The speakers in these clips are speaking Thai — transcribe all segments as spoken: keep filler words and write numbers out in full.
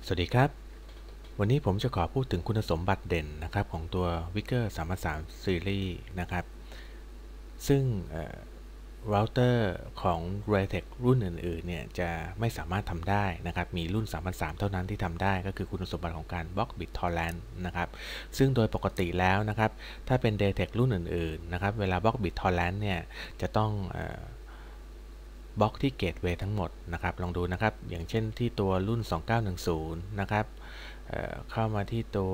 สวัสดีครับวันนี้ผมจะขอพูดถึงคุณสมบัติเด่นนะครับของตัว Wickr สามพันสาม Series นะครับซึ่งเราเตอร์ของ Realtek รุ่นอื่นๆเนี่ยจะไม่สามารถทำได้นะครับมีรุ่น สามพันสาม เท่านั้นที่ทำได้ก็คือคุณสมบัติของการบล็อก BitTorrent นะครับซึ่งโดยปกติแล้วนะครับถ้าเป็น Realtek รุ่นอื่นๆนะครับเวลาบล็อก BitTorrent เนี่ยจะต้องบล็อกที่เกตเวย์ทั้งหมดนะครับลองดูนะครับอย่างเช่นที่ตัวรุ่นสองเก้าหนึ่งศูนย์นะครับเเข้ามาที่ตัว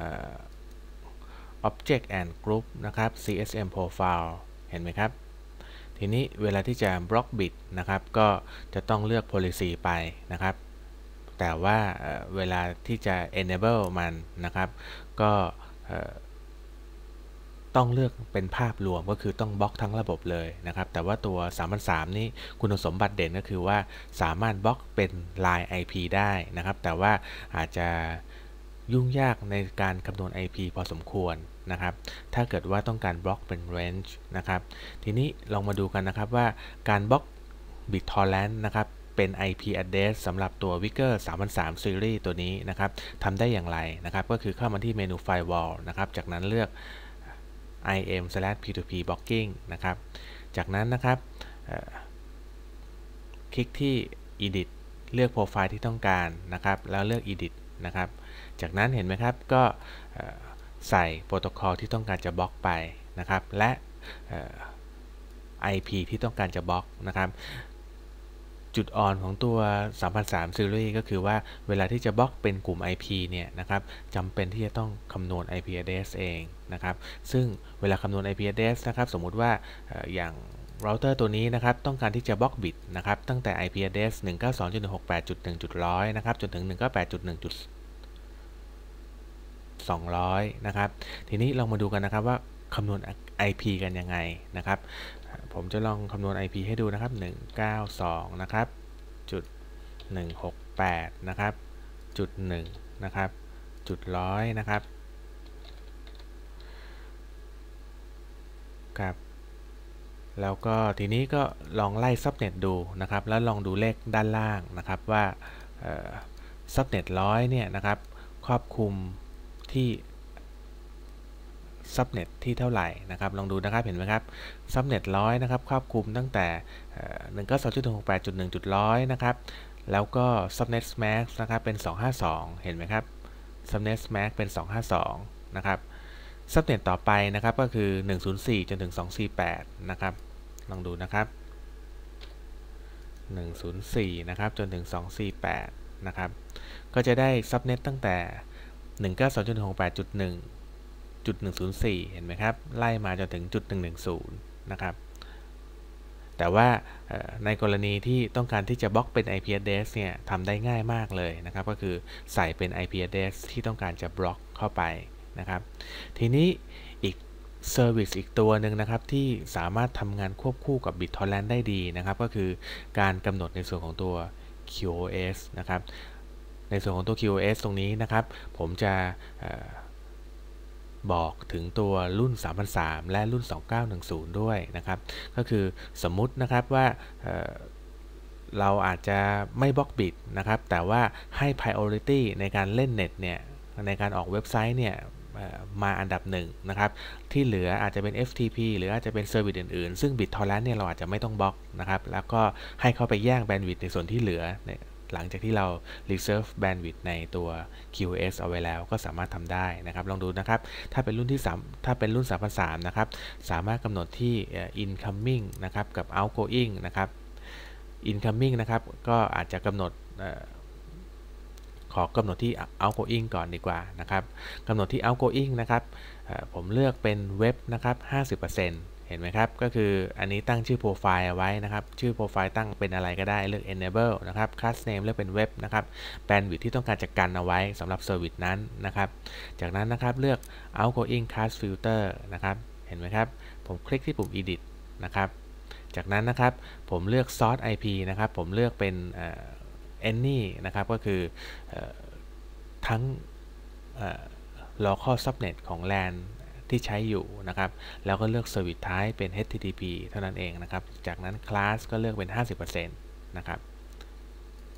Object and Group นะครับ ซี เอส เอ็ม Profile เห็นไหมครับทีนี้เวลาที่จะบล็อกบิตนะครับก็จะต้องเลือก policy ไปนะครับแต่ว่าเวลาที่จะ enable มันนะครับก็ต้องเลือกเป็นภาพรวมก็คือต้องบล็อกทั้งระบบเลยนะครับแต่ว่าตัวสามพันสามนี่คุณสมบัติเด่นก็คือว่าสามารถบล็อกเป็น ไลน์ ไอ พี ได้นะครับแต่ว่าอาจจะยุ่งยากในการคำนวณ ไอ พี พอสมควรนะครับถ้าเกิดว่าต้องการบล็อกเป็น range นะครับทีนี้ลองมาดูกันนะครับว่าการบล็อก BitTorrent นะครับเป็น ไอ พี address สำหรับตัว Wickr สามพันสาม Series ตัวนี้นะครับทำได้อย่างไรนะครับก็คือเข้ามาที่เมนู Firewall นะครับจากนั้นเลือก ไอ เอ็ม พี ทู พี blocking นะครับจากนั้นนะครับคลิกที่ edit เลือกโปรไฟล์ที่ต้องการนะครับแล้วเลือก edit นะครับจากนั้นเห็นไหมครับก็ใส่โปรโตคอลที่ต้องการจะบล็อกไปนะครับและ ไอ พี ที่ต้องการจะบล็อกนะครับจุดอ่อนของตัว สามพันสาม Series ก็คือว่าเวลาที่จะบล็อกเป็นกลุ่ม ไอ พี เนี่ยนะครับจำเป็นที่จะต้องคำนวณ ไอ พี address เองนะครับซึ่งเวลาคำนวณ ไอ พี address นะครับสมมุติว่าอย่างเราเตอร์ตัวนี้นะครับต้องการที่จะบล็อกบิตนะครับตั้งแต่ ไอ พี address หนึ่ง เก้า สอง จุด หนึ่ง หก แปด จุด หนึ่ง จุด หนึ่ง ศูนย์ นะครับจนถึง หนึ่ง เก้า แปด จุด หนึ่ง จุด สองร้อย นะครับทีนี้เรามาดูกันนะครับว่าคำนวณ ไอ พี กันยังไงนะครับผมจะลองคำนวณ ไอ พี ให้ดูนะครับหนึ่ง เก้า สองนะครับจุดหนึ่ง หก แปดนะครับจุดหนึ่งนะครับจุดร้อยนะครับครับแล้วก็ทีนี้ก็ลองไล่ซับเน็ตดูนะครับแล้วลองดูเลขด้านล่างนะครับว่าซับเน็ตร้อยเนี่ยนะครับครอบคลุมที่ซับเน็ตที่เท่าไหร่นะครับลองดูนะครับเห็นไหมครับซับเน็ตร้อยนะครับครอบคลุมตั้งแต่ หนึ่ง เก้า สอง จุด หนึ่ง หก แปด จุด หนึ่ง จุด ร้อยนะครับแล้วก็ Subnet Max นะครับเป็นสอง ห้า สองเห็นไหมครับ Subnet Max เป็นสอง ห้า สองนะครับซับเน็ตต่อไปนะครับก็คือหนึ่ง ศูนย์ สี่ จนถึงสอง สี่ แปดนะครับลองดูนะครับหนึ่ง ศูนย์ สี่นะครับจนถึงสอง สี่ แปดนะครับก็จะได้ซับเน็ตตั้งแต่ หนึ่ง เก้า สอง จุด หนึ่ง หก แปด จุด หนึ่ง จุด หนึ่ง ศูนย์ สี่ เห็นไหมครับไล่มาจนถึงจุดหนึ่ง หนึ่ง ศูนย์นะครับแต่ว่าในกรณีที่ต้องการที่จะบล็อกเป็น ไอ พี address เนี่ยทำได้ง่ายมากเลยนะครับก็คือใส่เป็น ไอ พี address ที่ต้องการจะบล็อกเข้าไปนะครับทีนี้อีก Service อีกตัวหนึ่งนะครับที่สามารถทำงานควบคู่กับ BitTorrent ได้ดีนะครับก็คือการกำหนดในส่วนของตัว คิว โอ เอส นะครับในส่วนของตัว คิว โอ เอส ตรงนี้นะครับผมจะบอกถึงตัวรุ่น สามพันสาม และรุ่น สองเก้าหนึ่งศูนย์ ด้วยนะครับก็คือสมมุตินะครับว่าเเราอาจจะไม่บล็อกบิตนะครับแต่ว่าให้ priority ในการเล่นเน็ตเนี่ยในการออกเว็บไซต์เนี่ยมาอันดับหนึ่งนะครับที่เหลืออาจจะเป็น เอฟ ที พี หรืออาจจะเป็นเซอร์วิสอื่นๆซึ่ง BitTorrent เนี่ยเราอาจจะไม่ต้องบล็อกนะครับแล้วก็ให้เขาไปแย่งแบนด์วิดต์ในส่วนที่เหลือหลังจากที่เรา reserve bandwidth ในตัว คิว โอ เอส เอาไว้แล้วก็สามารถทำได้นะครับลองดูนะครับถ้าเป็นรุ่นที่สามถ้าเป็นรุ่น สามพันสาม นะครับสามารถกำหนดที่ incoming นะครับกับ outgoing นะครับ incoming นะครับก็อาจจะกำหนดขอกำหนดที่ outgoing ก่อนดีกว่านะครับกำหนดที่ outgoing นะครับผมเลือกเป็นเว็บนะครับ ห้าสิบเปอร์เซ็นต์ เห็นไหมครับก็คืออันนี้ตั้งชื่อโปรไฟล์เอาไว้นะครับชื่อโปรไฟล์ตั้งเป็นอะไรก็ได้เลือก enable นะครับ class name เลือกเป็นเว็บนะครับ bandwidth ที่ต้องการจะกันเอาไว้สำหรับ service นั้นนะครับจากนั้นนะครับเลือก outgoing class filter นะครับเห็นไหมครับผมคลิกที่ปุ่ม edit นะครับจากนั้นนะครับผมเลือก source ไอ พี นะครับผมเลือกเป็น any นะครับก็คือทั้ง local subnet ของ แลน ที่ใช้อยู่นะครับแล้วก็เลือก service type เป็น เอช ที ที พี เท่านั้นเองนะครับจากนั้น class ก็เลือกเป็น ห้าสิบเปอร์เซ็นต์ นะครับ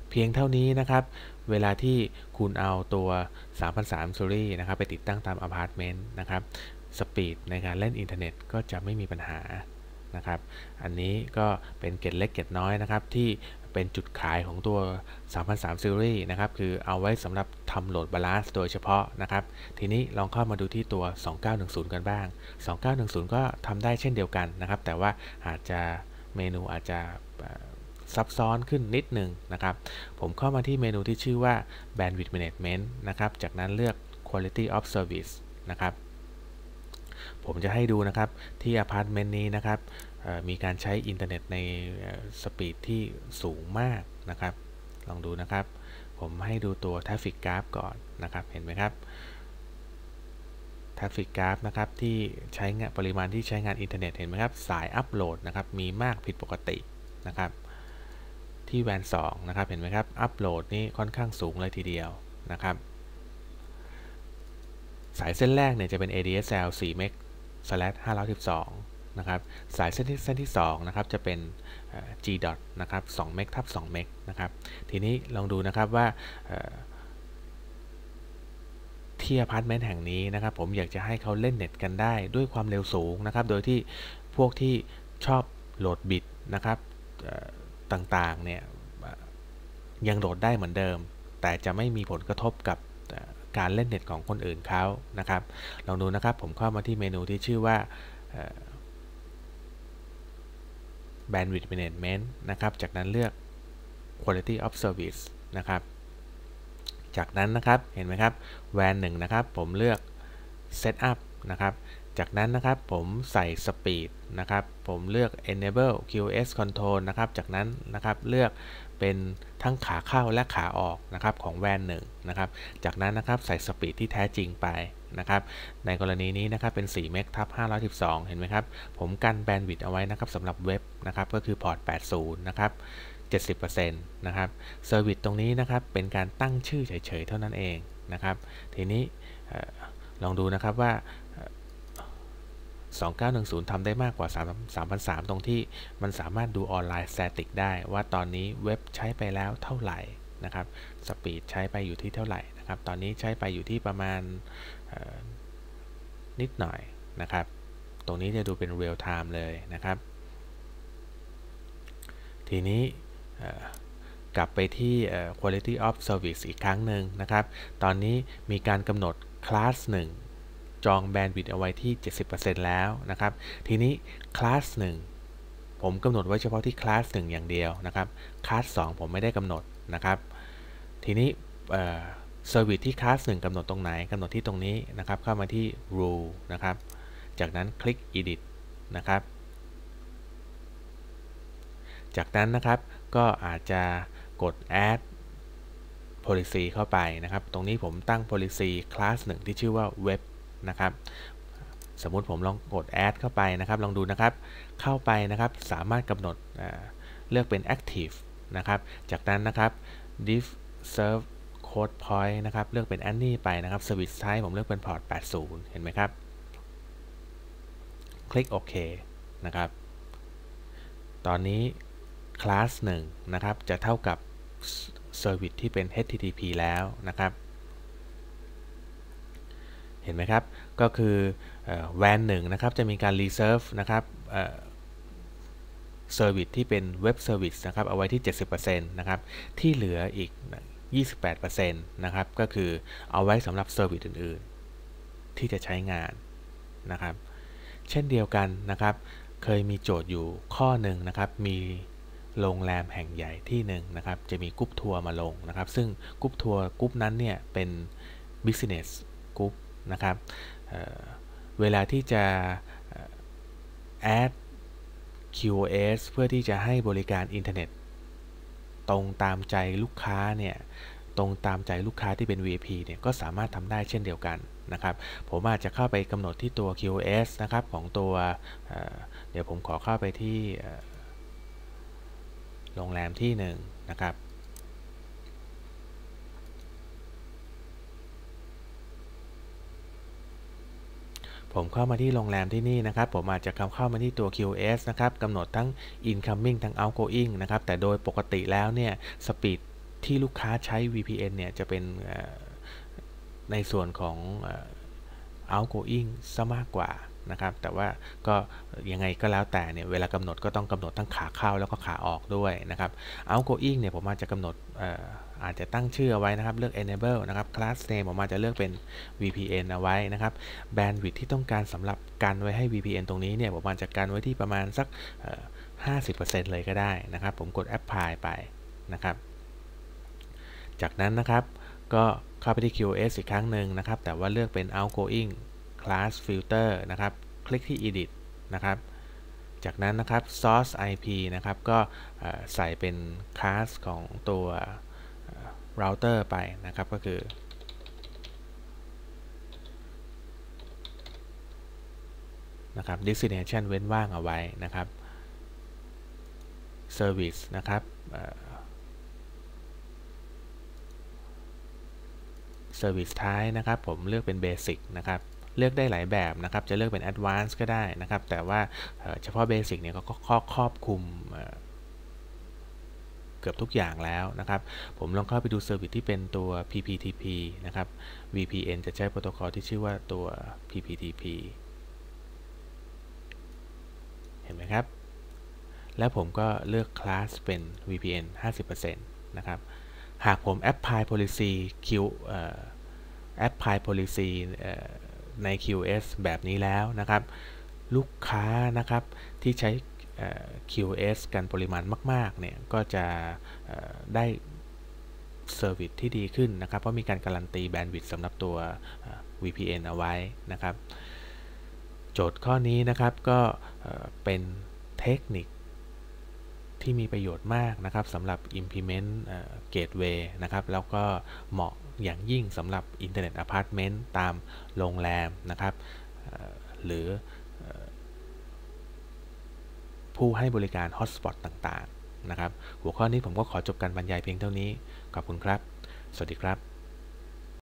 เพียงเท่านี้นะครับเวลาที่คุณเอาตัวสามพันสาม Series นะครับไปติดตั้งตามอพาร์ตเมนต์นะครับสปีดในการเล่นอินเทอร์เน็ตก็จะไม่มีปัญหานะครับอันนี้ก็เป็นเกร็ดเล็กเกร็ดน้อยนะครับที่เป็นจุดขายของตัวสามพันสาม Series นะครับคือเอาไว้สำหรับทำโหลดบาลานซ์โดยเฉพาะนะครับทีนี้ลองเข้ามาดูที่ตัวสองเก้าหนึ่งศูนย์กันบ้างสองเก้าหนึ่งศูนย์ก็ทำได้เช่นเดียวกันนะครับแต่ว่าอาจจะเมนูอาจจะซับซ้อนขึ้นนิดหนึ่งนะครับผมเข้ามาที่เมนูที่ชื่อว่า Bandwidth Management นะครับจากนั้นเลือก Quality of Service นะครับผมจะให้ดูนะครับที่อพาร์ตเมนต์นี้นะครับมีการใช้อินเทอร์เน็ตในสปีดที่สูงมากนะครับลองดูนะครับผมให้ดูตัว Traffic Graph ก่อนนะครับเห็นไหมครับ Traffic Graph นะครับที่ใช้งานปริมาณที่ใช้งานอินเทอร์เน็ตเห็นไหมครับสายอัปโหลดนะครับมีมากผิดปกตินะครับที่แวนสองนะครับเห็นไหมครับอัปโหลดนี่ค่อนข้างสูงเลยทีเดียวนะครับสายเส้นแรกเนี่ยจะเป็น เอ ดี เอส แอล สี่ เมก ห้าร้อยสิบสองนะครับสายเส้นที่เส้นที่สองนะครับจะเป็น G. นะครับสองเมกทับสองเมกนะครับทีนี้ลองดูนะครับว่าที่อพาร์ตเมนต์แห่งนี้นะครับผมอยากจะให้เขาเล่นเน็ตกันได้ด้วยความเร็วสูงนะครับโดยที่พวกที่ชอบโหลดบิตนะครับต่างๆเนี่ยยังโหลดได้เหมือนเดิมแต่จะไม่มีผลกระทบกับการเล่นเน็ตของคนอื่นเขานะครับลองดูนะครับผมเข้ามาที่เมนูที่ชื่อว่า Bandwidth Management นะครับจากนั้นเลือก Quality of Service นะครับจากนั้นนะครับเห็นไหมครับ แวน หนึ่งนะครับผมเลือก Setup นะครับจากนั้นนะครับผมใส่ Speed นะครับผมเลือก Enable คิว โอ เอส Control นะครับจากนั้นนะครับเลือกเป็นทั้งขาเข้าและขาออกนะครับของแวน หนึ่งนะครับจากนั้นนะครับใส่สปีดที่แท้จริงไปนะครับในกรณีนี้นะครับเป็นสี่เมกทับห้าร้อยสิบสองเห็นไหมครับผมกันแบนด์วิดต์เอาไว้นะครับสำหรับเว็บนะครับก็คือพอร์ตแปดสิบนะครับ เจ็ดสิบเปอร์เซ็นต์ นะครับเซอร์วิสตรงนี้นะครับเป็นการตั้งชื่อเฉยๆเท่านั้นเองนะครับทีนี้ลองดูนะครับว่าสองเก้าหนึ่งศูนย์ทำได้มากกว่าสามพันสามร้อยตรงที่มันสามารถดูออนไลน์สแตติกได้ว่าตอนนี้เว็บใช้ไปแล้วเท่าไหร่นะครับสปีดใช้ไปอยู่ที่เท่าไหร่นะครับตอนนี้ใช้ไปอยู่ที่ประมาณนิดหน่อยนะครับตรงนี้จะดูเป็นเรียลไทม์เลยนะครับทีนี้กลับไปที่ quality of service อีกครั้งหนึ่งนะครับตอนนี้มีการกำหนดคลาสหนึ่งจองแบนด์วิดต์เอาไว้ที่ เจ็ดสิบเปอร์เซ็นต์ แล้วนะครับทีนี้คลาสหนึ่งผมกำหนดไว้เฉพาะที่คลาสหนึ่งอย่างเดียวนะครับคลาสสองผมไม่ได้กำหนดนะครับทีนี้เซอร์วิสที่คลาสหนึ่งกำหนดตรงไหนกำหนดที่ตรงนี้นะครับเข้ามาที่ rule นะครับจากนั้นคลิก edit นะครับจากนั้นนะครับก็อาจจะกด add policy เข้าไปนะครับตรงนี้ผมตั้ง policy คลาสหนึ่งที่ชื่อว่า web นะครับสมมุติผมลองกด add เข้าไปนะครับลองดูนะครับเข้าไปนะครับสามารถกำหนดเลือกเป็น active นะครับจากนั้นนะครับ div serve code point นะครับเลือกเป็น any ไปนะครับ service type ผมเลือกเป็น port แปดสิบเห็นไหมครับคลิกโอเคนะครับตอนนี้คลาสหนึ่งนะครับจะเท่ากับเซอร์วิสที่เป็น เอช ที ที พี แล้วนะครับเห็นไหมครับก็คือแวนหนึ่งนะครับจะมีการ reserve นะครับเซอร์วิสที่เป็นเว็บเซอร์วิสนะครับเอาไว้ที่ เจ็ดสิบเปอร์เซ็นต์ นะครับที่เหลืออีก ยี่สิบแปดเปอร์เซ็นต์ นะครับก็คือเอาไว้สำหรับเซอร์วิสอื่นๆที่จะใช้งานนะครับเช่นเดียวกันนะครับเคยมีโจทย์อยู่ข้อหนึ่งนะครับมีโรงแรมแห่งใหญ่ที่หนึ่งนะครับจะมีกรุ๊ปทัวร์มาลงนะครับซึ่งกรุ๊ปทัวร์กรุ๊ปนั้นเนี่ยเป็น business กรุ๊ปนะครับ เ, เวลาที่จะ add คิว โอ เอส เพื่อที่จะให้บริการอินเทอร์เน็ตตรงตามใจลูกค้าเนี่ยตรงตามใจลูกค้าที่เป็น วี ไอ พี เนี่ยก็สามารถทำได้เช่นเดียวกันนะครับผมอาจจะเข้าไปกำหนดที่ตัว คิว โอ เอส นะครับของตัวเ, เดี๋ยวผมขอเข้าไปที่โรงแรมที่หนึ่งนะครับผมเข้ามาที่โรงแรมที่นี่นะครับผมอาจจะเข้ามาที่ตัว คิว โอ เอส นะครับกำหนดทั้ง incoming ทั้ง outgoing นะครับแต่โดยปกติแล้วเนี่ยสปีดที่ลูกค้าใช้ วี พี เอ็น เนี่ยจะเป็นในส่วนของ outgoing ซะมากกว่านะครับแต่ว่าก็ยังไงก็แล้วแต่เนี่ยเวลากำหนดก็ต้องกำหนดทั้งขาเข้าแล้วก็ขาออกด้วยนะครับ outgoing เนี่ยผมอาจจะกำหนดอาจจะตั้งชื่อเอาไว้นะครับเลือก enable นะครับ class name ผมอาจจะเลือกเป็น วี พี เอ็น เอาไว้นะครับ bandwidth ที่ต้องการสำหรับกันไว้ให้ วี พี เอ็น ตรงนี้เนี่ยผมอาจจะกันไว้ที่ประมาณสัก ห้าสิบเปอร์เซ็นต์ เลยก็ได้นะครับผมกด apply ไปนะครับจากนั้นนะครับก็เข้าไปที่ คิว เอส อีกครั้งหนึ่งนะครับแต่ว่าเลือกเป็น outgoing class filter นะครับคลิกที่ edit นะครับจากนั้นนะครับ source ไอ พี นะครับก็ใส่เป็น class ของตัว router ไปนะครับก็คือนะครับ destination เว้นว่างเอาไว้นะครับ service นะครับservice ท้ายนะครับผมเลือกเป็น basic นะครับเลือกได้หลายแบบนะครับจะเลือกเป็น advanced ก็ได้นะครับแต่ว่าเฉพาะ basic เนี่ยก็ครอบคลุมเกือบทุกอย่างแล้วนะครับผมลองเข้าไปดูเซอร์วิสที่เป็นตัว พี พี ที พี นะครับ วี พี เอ็น จะใช้โปรโตคอลที่ชื่อว่าตัว พี พี ที พี เห็นไหมครับแล้วผมก็เลือกคลาสเป็น วี พี เอ็น ห้าสิบเปอร์เซ็นต์ นะครับหากผม apply policy Q apply policy ใน คิว เอส แบบนี้แล้วนะครับลูกค้านะครับที่ใช้ คิว เอส กันปริมาณมากๆเนี่ยก็จะได้เซอร์วิสที่ดีขึ้นนะครับเพราะมีการการันตีแบนด์วิดต์สำหรับตัว วี พี เอ็น เอาไว้นะครับโจทย์ข้อนี้นะครับก็เป็นเทคนิคที่มีประโยชน์มากนะครับสำหรับ implement gateway นะครับแล้วก็เหมาะอย่างยิ่งสำหรับ Internet Apartment ตามโรงแรมนะครับหรือผู้ให้บริการ Hotspot ต่างๆนะครับหัวข้อนี้ผมก็ขอจบการบรรยายเพียงเท่านี้ขอบคุณครับสวัสดีครับ